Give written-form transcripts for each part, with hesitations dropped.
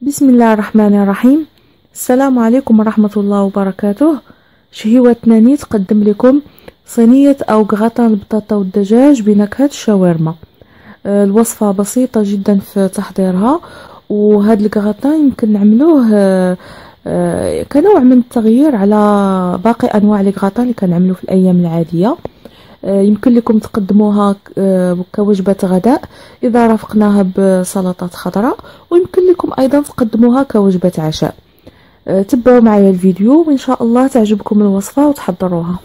بسم الله الرحمن الرحيم. السلام عليكم ورحمة الله وبركاته. شهيوتنا نيت تقدم لكم صينية أو كغطان البطاطا والدجاج بنكهة الشاورما. الوصفة بسيطة جدا في تحضيرها، وهذا الكغطان يمكن نعملوه كنوع من التغيير على باقي أنواع الكغطان اللي كنعملو في الأيام العادية. يمكن لكم تقدموها كوجبة غداء إذا رافقناها بسلطات خضراء، ويمكن لكم أيضا تقدموها كوجبة عشاء. تبعوا معايا الفيديو وإن شاء الله تعجبكم الوصفة وتحضروها.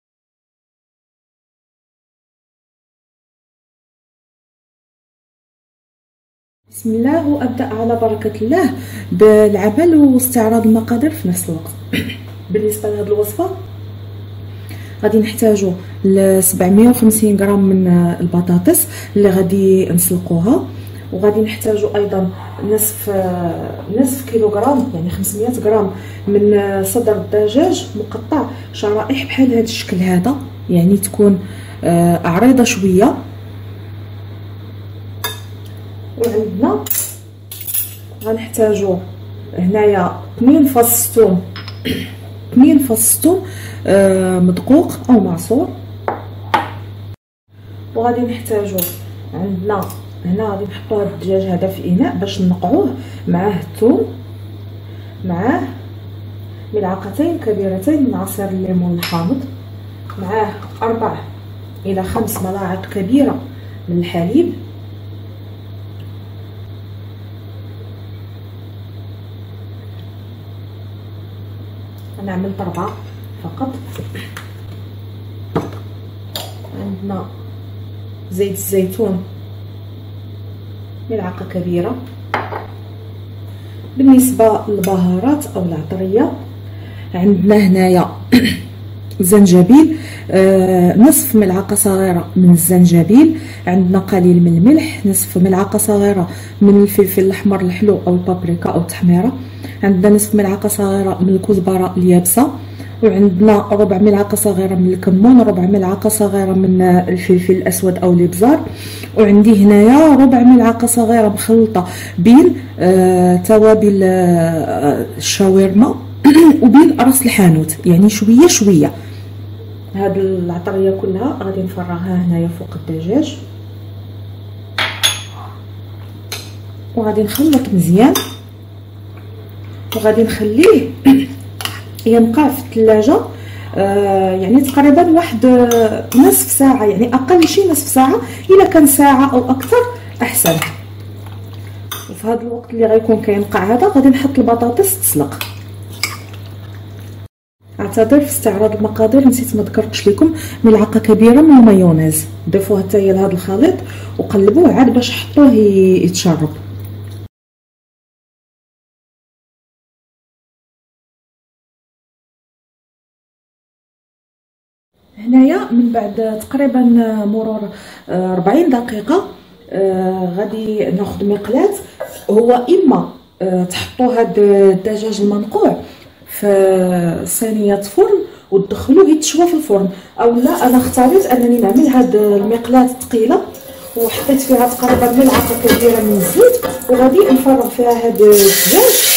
بسم الله، وأبدأ على بركة الله بالعمل واستعراض المقادير في نفس الوقت. بالنسبة لهذه الوصفة غادي نحتاجو ل 750 غرام من البطاطس اللي غادي نسلقوها، وغادي نحتاجو ايضا نصف كيلوغرام يعني 500 غرام من صدر الدجاج مقطع شرائح بحال هذا الشكل هذا، يعني تكون عريضه شويه. وعندنا غنحتاجو هنايا 2 فص ثوم مدقوق او معصور. وغادي نحتاجو عندنا هنا غادي نحطو هاد الدجاج هذا في اناء باش نقعوه، معاه الثوم، معاه ملعقتين كبيرتين من عصير الليمون الحامض، معاه 4 إلى 5 ملاعق كبيره من الحليب، نعمل 4 فقط. عندنا زيت الزيتون ملعقه كبيره. بالنسبه للبهارات او العطريه عندنا هنايا زنجبيل، نصف ملعقه صغيره من الزنجبيل، عندنا قليل من الملح، نصف ملعقه صغيره من الفلفل الاحمر الحلو او البابريكا او التحميره، عندنا نصف ملعقه صغيره من الكزبره اليابسه، وعندنا ربع ملعقه صغيره من الكمون، ربع ملعقه صغيره من الفلفل الاسود او الابزار، وعندي هنايا ربع ملعقه صغيره مخلطه بين توابل الشاورما وبين راس الحانوت، يعني شويه شويه. هاد العطريه كلها غادي نفرغها هنايا فوق الدجاج، وغادي نخلط مزيان، وغادي نخليه ينقع في الثلاجه يعني تقريبا واحد نصف ساعه، يعني اقل شيء نصف ساعه، الا كان ساعه او اكثر احسن. وفي هذا الوقت اللي غيكون كينقع هذا غادي نحط البطاطس تسلق. اعتذر في استعراض المقادير نسيت ما ذكرتش لكم ملعقه كبيره من المايونيز، ضيفوها حتى هي لهذا الخليط وقلبوه عاد باش حطوه يتشرب. هنايا من بعد تقريبا مرور 40 دقيقه غادي ناخذ مقلاة. هو اما تحطوا هاد الدجاج المنقوع في صينيه فرن وتدخلوه يتشوى في الفرن، او لا انا اختاريت انني نعمل هاد المقلاة ثقيله وحطيت فيها تقريبا ملعقه كبيره من الزيت، وغادي نفرغ فيها هاد الدجاج.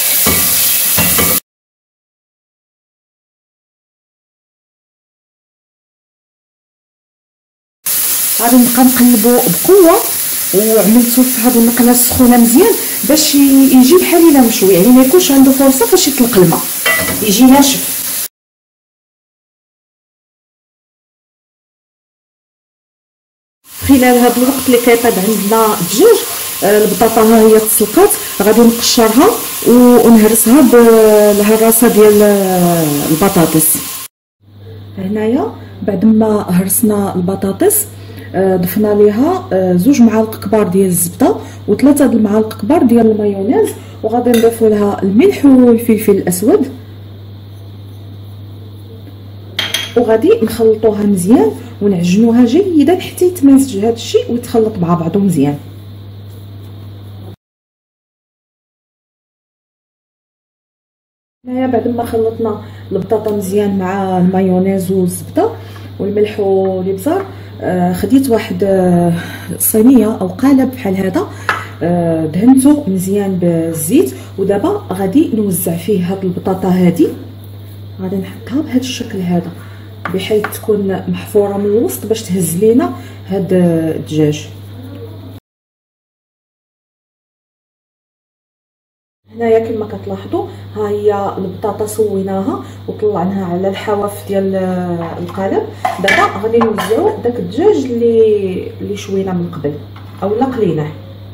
غادي نبقى نقلبو بقوه، وعملتو في هاد المقله السخونه مزيان باش يجي بحال الا مشوي، يعني ما يكونش عنده فرصه فاش يطلق الماء يجي ناشف. خلال هاد الوقت اللي كيطيب عندنا الدجاج البطاطا ها هي تسلقات، غادي نقشرها ونهرسها بالهراسه ديال البطاطس. هنايا بعد ما هرسنا البطاطس ضفنا ليها 2 معالق كبار ديال الزبده و3 المعالق كبار ديال المايونيز، وغادي نضيفو لها الملح والفلفل الاسود، وغادي نخلطوها مزيان ونعجنوها جيدا حتى يتماسج هذا الشيء ويتخلط مع بعضه مزيان. هنايا بعد ما خلطنا البطاطا مزيان مع المايونيز والزبده والملح والابزار خديت واحد صينيه او قالب بحال هذا، دهنته مزيان بالزيت، ودابا غادي نوزع فيه هاد البطاطا هادي، غادي نحطها بهذا الشكل هذا بحيث تكون محفوره من الوسط باش تهز لينا هاد الدجاج. هنايا كما كتلاحظوا ها هي البطاطا سويناها وطلعناها على الحواف ديال القالب. دابا غادي نوزعوا داك الدجاج اللي شوينا من قبل او لا قليناه.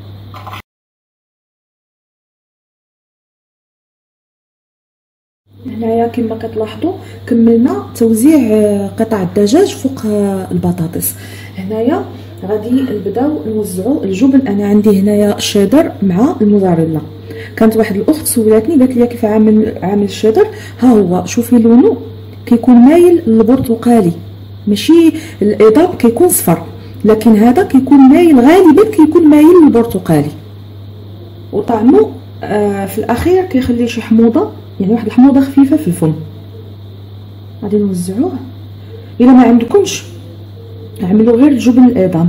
هنايا كما كتلاحظوا كملنا توزيع قطع الدجاج فوق البطاطس. هنايا غادي نبداو نوزعوا الجبن. انا عندي هنايا الشيدر مع الموزاريلا. كانت واحد الاخت سولاتني قالت لي كيف عامل الشيدر. ها هو شوفي لونه كيكون مايل للبرتقالي، ماشي الاضاء كيكون صفر، لكن هذا كيكون مايل، غالبا كيكون مايل للبرتقالي، وطعمه في الاخير كيخلي شي حموضه، يعني واحد الحموضه خفيفه في الفم. غادي نوزعوه. الا ما عندكمش اعملوا غير الجبن الاعظم.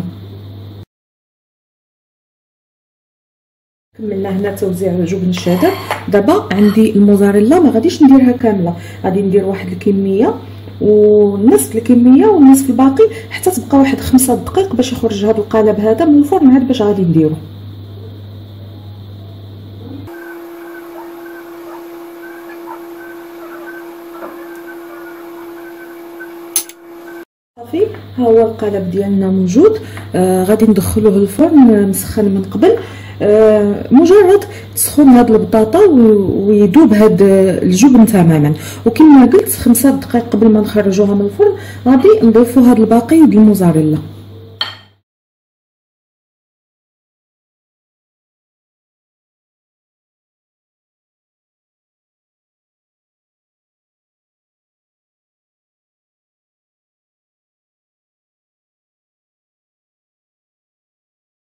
كملنا هنا توزيع جبن الشيدر. دابا عندي الموزاريلا، ما غاديش نديرها كامله، غادي ندير واحد الكميه ونصف الكميه ونصف الباقي حتى تبقى واحد 5 دقائق باش يخرج هذا القالب هذا من الفرن. هذا باش غادي نديرو. صافي، ها هو القالب ديالنا موجود. غادي ندخلوه للفرن مسخن من قبل. مجرد تسخن هاد البطاطا ويذوب هاد الجبن تماما، وكما قلت 5 دقائق قبل ما نخرجوها من الفرن غادي نضيفوا هاد الباقي ديال الموزاريلا.